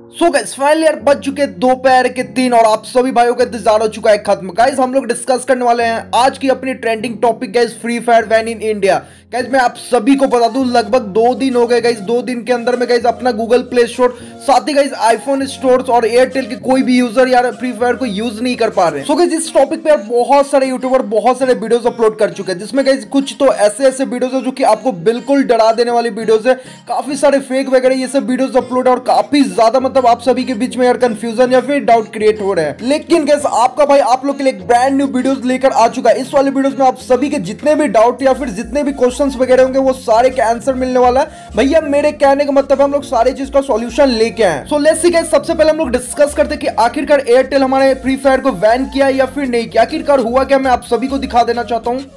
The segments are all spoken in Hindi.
सो गाइस फाइनली यार बज चुके दोपहर के 3 और आप सभी भाइयों का इंतजार हो चुका है खत्म। गाइस हम लोग डिस्कस करने वाले हैं आज की अपनी trending topic guys free fire ban in India. Guys मैं आप सभी को बता दूं लगभग 2 दिन हो गए गाइस। 2 दिन के अंदर में गाइस अपना गूगल प्ले स्टोर साथ ही गाइस आईफोन स्टोर्स और एयरटेल के कोई भी यूजर यार फ्री फायर को यूज नहीं कर पा रहे। सो गाइस इस टॉपिक पे यार बहुत सारे यूट्यूबर बहुत सारे वीडियोस अपलोड कर चुके हैं, जिसमें गाइस कुछ तो ऐसे वीडियोस है जो कि आपको बिल्कुल डरा देने वाली वीडियोस है। काफी सारे फेक वगैरह ये सब वीडियोस अपलोड है और काफी ज्यादा मतलब आप सभी के बीच में यार कंफ्यूजन या फिर डाउट क्रिएट हो रहे हैं। लेकिन गाइस आपका भाई आप लोग के लिए एक ब्रांड न्यू वीडियोस लेकर आ चुका है। इस वाले वीडियोस में आप सभी के जितने भी डाउट या फिर जितने भी क्वेश्चंस वगैरह होंगे वो सारे के आंसर मिलने वाला है। भैया मेरे कहने का मतलब हम लोग सारी चीज का सॉल्यूशन लेके आए। सो लेट्स सी गाइस सबसे पहले हम लोग डिस्कस करते हैं कि आखिरकार एयरटेल हमारे फ्री फायर को बैन किया या फिर नहीं किया, आखिरकार हुआ क्या, मैं आप सभी को दिखा देना चाहता हूँ।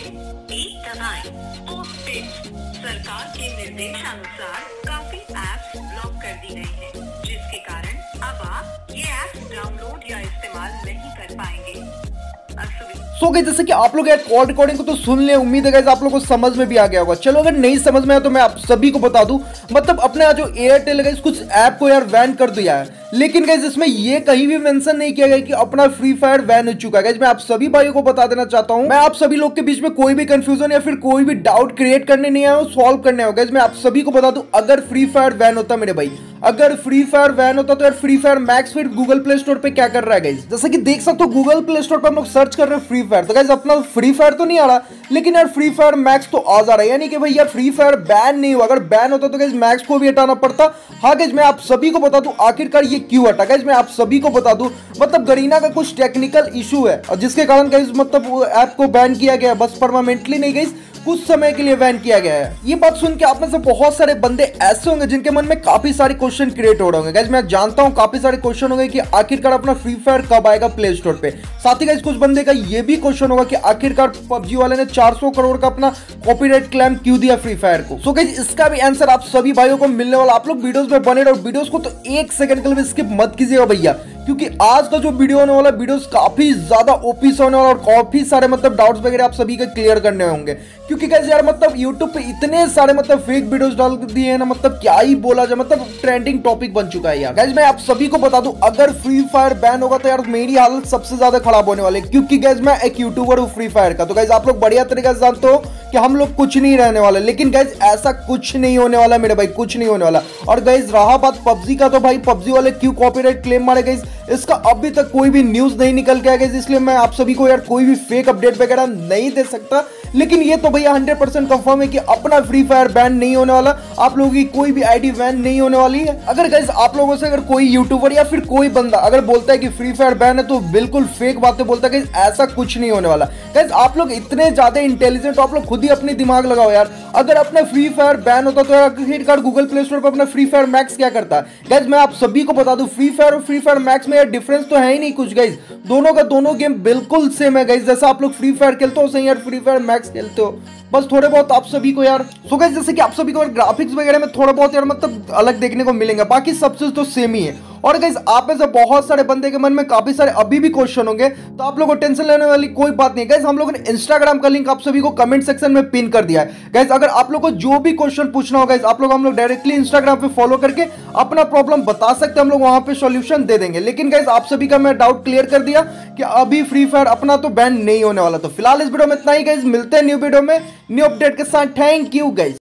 सरकार के निर्देशानुसार काफी ऐप्स ब्लॉक कर दी गई हैं, जिसके कारण अब आप ये ऐप्स डाउनलोड या इस्तेमाल नहीं कर पाएंगे। सो गाइस जैसे कि आप लोग यार कॉल रिकॉर्डिंग को तो सुन ले, उम्मीद है गाइस आप लोगों को समझ में भी आ गया होगा। चलो अगर नहीं समझ में आया तो मैं आप सभी को बता दूं, मतलब अपने जो एयरटेल गाइस कुछ ऐप को यार बैन कर दिया है, लेकिन गाइस इसमें ये कहीं भी मेंशन नहीं किया गया कि अपना फ्री फायर बैन हो चुका है। गाइस मैं आप सभी भाइयों को बता देना चाहता हूं, मैं आप सभी लोग के बीच में कोई भी कंफ्यूजन या फिर कोई भी डाउट क्रिएट करने नहीं आया हूं, सॉल्व करने आया हूं। गाइस मैं आप सभी को बता दूं अगर फ्री फायर बैन होता मेरे भाई, अगर फ्री फायर बैन होता तो यार फ्री फायर मैक्स फिर गूगल प्ले स्टोर पे क्या कर रहा है गाइस, जैसे कि देख सकते हो गूगल प्ले स्टोर पे हम लोग सर्च कर रहे हैं फ्री फायर, तो गाइस अपना फ्री फायर तो नहीं आ रहा, लेकिन यार फ्री फायर मैक्स तो आ जा रहा है। यानी कि भाई यार फ्री फायर बैन नहीं हुआ, अगर बैन होता तो गाइस मैक्स को भी हटाना पड़ता। हाँ गाइस मैं आप सभी को बता दूं आखिरकार ये क्यों हटा। गाइस मैं आप सभी को बता दूं मतलब गरीना का कुछ टेक्निकल इशू है और जिसके कारण गाइस मतलब ऐप को बैन किया गया, बस परमानेंटली नहीं गाइस कुछ समय के लिए बैन किया गया है। ये बात सुन के आप में से बहुत सारे बंदे ऐसे होंगे जिनके मन में काफी सारे क्वेश्चन क्रिएट हो रहे होंगे। गाइस मैं जानता हूं काफी सारे क्वेश्चन होंगे कि आखिरकार अपना फ्री फायर कब आएगा प्ले स्टोर पे। साथ ही गाइस कुछ बंदे का ये भी क्वेश्चन होगा कि आखिरकार पबजी वाले ने 400 करोड़ का अपना कॉपीराइट क्लेम क्यों दिया फ्री फायर को। सो गाइस इसका भी आंसर आप सभी भाइयों को मिलने वाला। आप लोग वीडियोस में बने रहो, वीडियोस को तो 1 सेकंड के लिए स्किप मत कीजिएगा भैया, क्योंकि आज का जो वीडियो होने वाला वीडियोस काफी ज्यादा ओपी से होने वाला और काफी सारे मतलब डाउट्स वगैरह आप सभी के क्लियर करने होंगे। क्योंकि गाइस यार मतलब YouTube पे इतने सारे मतलब फेक वीडियोस डाल दिए हैं ना, मतलब क्या ही बोला जाए, मतलब ट्रेंडिंग टॉपिक बन चुका है यार। गाइस मैं आप सभी को बता दूं अगर फ्री फायर बैन होगा तो यार मेरी हालत सबसे ज्यादा खराब होने वाली है, क्योंकि गाइस मैं एक यूट्यूबर हूं फ्री फायर का। तो गाइस आप लोग बढ़िया तरीके से जानते हो कि हम लोग कुछ नहीं रहने वाले, लेकिन गाइस ऐसा कुछ नहीं होने वाला मेरे भाई, कुछ नहीं होने वाला। और गाइस रहा बात पबजी का, तो भाई पबजी वाले क्यों कॉपीराइट क्लेम मारे गाइस, इसका अभी तक कोई भी न्यूज नहीं निकल के आया गाइस, इसलिए मैं आप सभी को यार कोई भी फेक अपडेट वगैरह नहीं दे सकता। लेकिन ये तो भैया 100% कंफर्म है कि अपना फ्री फायर बैन नहीं होने वाला, आप लोगों की कोई भी आईडी बैन नहीं होने वाली है। अगर गाइस आप लोगों से अगर कोई यूट्यूबर या फिर कोई बंदा अगर बोलता है कि फ्री फायर बैन है तो बिल्कुल फेक बातें बोलता है। गाइस ऐसा कुछ नहीं होने वाला। गाइस आप लोग इतने ज्यादा इंटेलिजेंट, आप लोग खुद ही अपनी दिमाग लगाओ यार। अगर अपना फ्री फायर बैन होता तो आखिरकार गूगल प्ले स्टोर पर अपना फ्री फायर मैक्स क्या करता है। गाइस मैं आप सभी को बता दूं फ्री फायर और फ्री फायर मैक्स में यार डिफरेंस तो है ही नहीं कुछ गाइस, दोनों का दोनों गेम बिल्कुल सेम है गाइस। जैसा आप लोग फ्री फायर खेलते हो सही यार फ्री फायर मैक्स खेलते हो, बस थोड़े बहुत आप सभी को यार। सो गाइस जैसे कि आप सभी को ग्राफिक्स वगैरह में थोड़ा बहुत यार मतलब अलग देखने को मिलेंगे, बाकी सब चीज तो सेम ही है। और गाइस आप में से बहुत सारे बंदे के मन में काफी सारे अभी भी क्वेश्चन होंगे, तो आप लोगों को टेंशन लेने वाली कोई बात नहीं। गाइस हम लोगों ने इंस्टाग्राम का लिंक आप सभी को कमेंट सेक्शन में पिन कर दिया है। गाइस अगर आप लोगों को जो भी क्वेश्चन पूछना होगा गाइस आप लोग हम लोग डायरेक्टली इंस्टाग्राम पे फॉलो करके अपना प्रॉब्लम बता सकते हैं, हम लोग वहां पे सॉल्यूशन दे देंगे। लेकिन गाइस आप सभी का मैं डाउट क्लियर कर दिया कि अभी फ्री फायर अपना तो बैन नहीं होने वाला। तो फिलहाल इस वीडियो में इतना ही गाइस, मिलते हैं न्यू वीडियो में न्यू अपडेट के साथ। Thank you guys.